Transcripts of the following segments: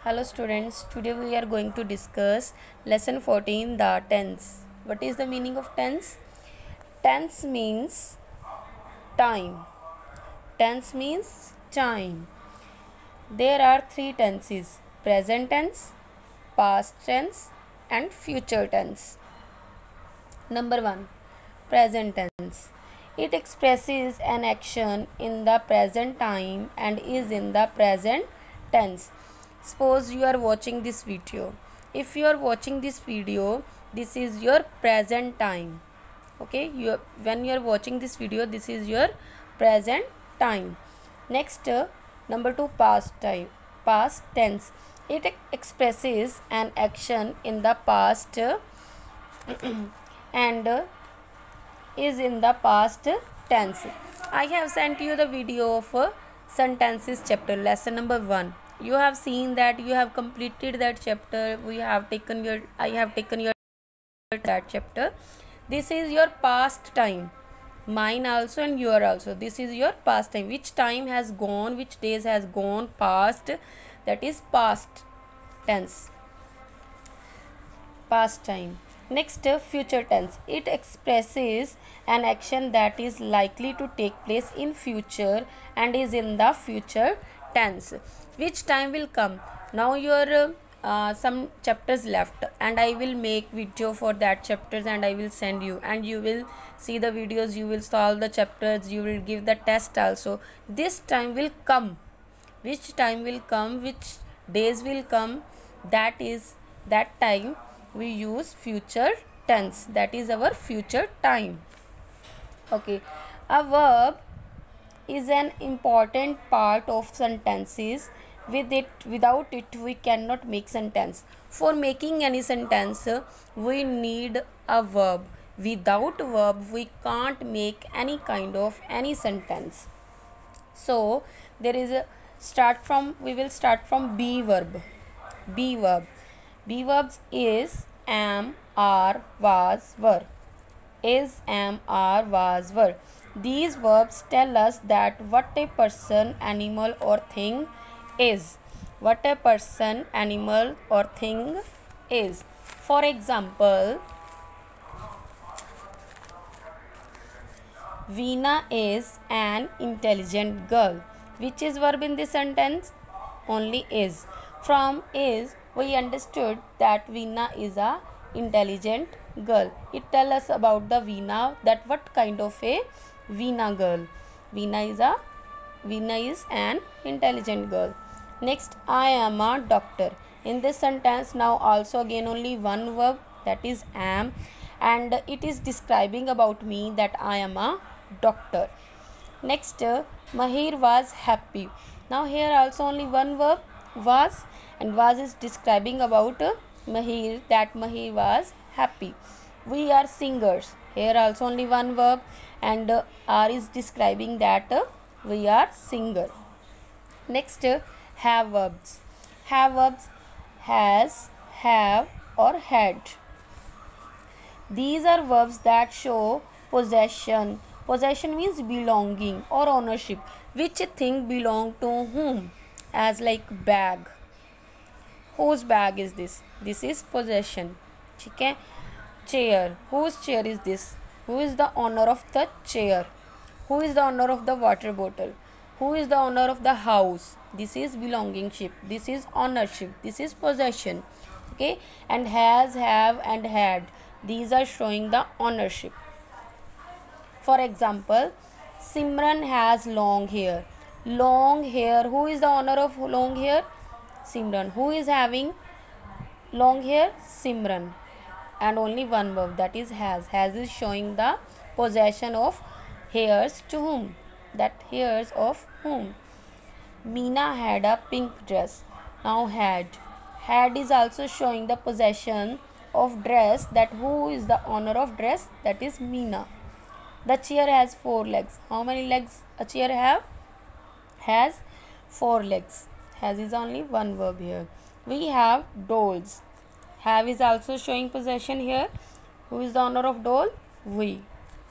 Hello students, today we are going to discuss lesson 14, the tense. What is the meaning of tense? Tense means time. Tense means time. There are three tenses: present tense, past tense and future tense. Number 1, present tense. It expresses an action in the present time and is in the present tense. Suppose you are watching this video. If you are watching this video, this is your present time. Okay, when you are watching this video, this is your present time. Next, number 2, past tense. It expresses an action in the past and is in the past tense. I have sent you the video of sentences chapter, lesson number 1. You have seen that, you have completed that chapter. I have taken your that chapter. This is your past time, mine also and your also. This is your past time. Which time has gone, which days has gone past, that is past tense, past time. Next, future tense. It expresses an action that is likely to take place in future and is in the future tense. Which time will come? Now your some chapters left and I will make video for that chapters and I will send you, and you will see the videos, you will solve the chapters, you will give the test also. This time will come. Which time will come, which days will come, that time we use future tense. That is our future time. Okay, a verb is an important part of sentences. Without it we cannot make sentence. For making any sentence we need a verb. Without verb we can't make any kind of any sentence. So there is a we will start from be verb. Be verb. Be verbs is, am, are, was, were. Is, am, are, was, were. These verbs tell us that what a person, animal or thing is. What a person, animal or thing is. For example, Veena is an intelligent girl. Which is verb in this sentence? Only is. From is we understood that Veena is a intelligent girl. It tells us about the Veena, that what kind of a Veena girl. Veena is an intelligent girl. Next, I am a doctor. In this sentence now also again only one verb, that is am, and it is describing about me that I am a doctor. Next, Mahir was happy. Now here also only one verb, was, and was is describing about Mahir, that Mahir was happy. We are singers. Here also only one verb, and are is describing that we are singer. Next, have verbs. Have verbs has, have or had. These are verbs that show possession. Possession means belonging or ownership. Which thing belong to whom? As like bag. Whose bag is this? This is possession. Okay? Chair. Whose chair is this? Who is the owner of the chair? Who is the owner of the water bottle? Who is the owner of the house? This is belongingship. This is ownership. This is possession. Okay? And has, have and had. These are showing the ownership. For example, Simran has long hair. Long hair. Who is the owner of long hair? Simran. Who is having long hair? Simran. And only one verb, that is has. Has is showing the possession of hairs to whom? That hairs of whom? Meena had a pink dress. Now had. Had is also showing the possession of dress, that who is the owner of dress? That is Meena. The chair has 4 legs. How many legs a chair have? Has 4 legs. Has is only one verb here. We have dolls. Have is also showing possession here. Who is the owner of doll? We.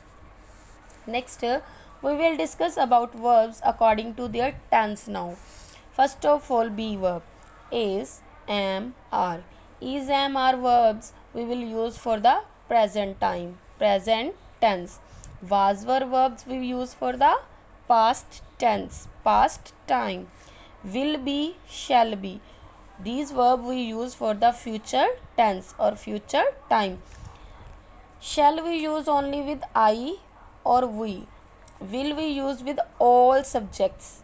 Next, we will discuss about verbs according to their tense now. First of all, be verb. is, am, are. Is, am, are verbs we will use for the present time, present tense. Was, were verbs we use for the past tense, past time. Will be, shall be. These verbs we use for the future tense or future time. Shall we use only with I or we? Will we use with all subjects?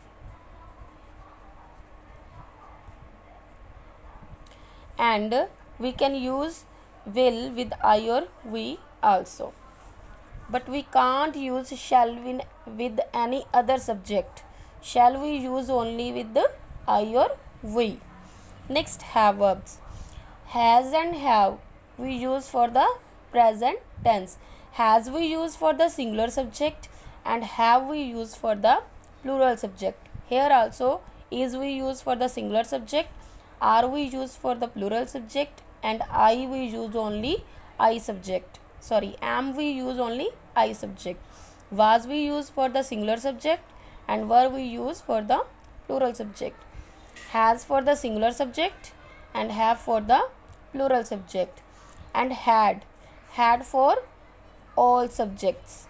And we can use will with I or we also. But we can't use shall with any other subject. Shall we use only with the I or we. Next, have verbs. Has and have we use for the present tense. Has we use for the singular subject and have we use for the plural subject. Here also is we use for the singular subject, are we use for the plural subject, and I we use only I subject. Sorry, am we use only I subject. Was we use for the singular subject and were we use for the plural subject. Has for the singular subject and have for the plural subject. And had for all subjects.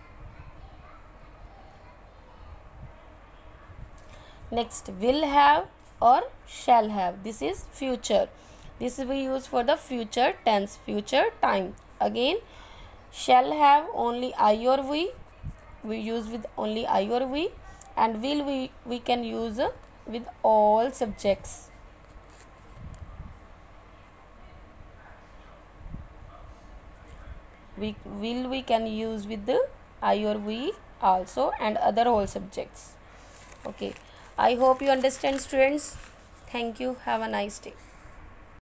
Next, will have or shall have. This is future. This we use for the future tense, future time. Again, shall have only I or we use with only I or we, and will we can use with all subjects. We can use with the I or we also and other all subjects. Okay, I hope you understand, students. Thank you. Have a nice day.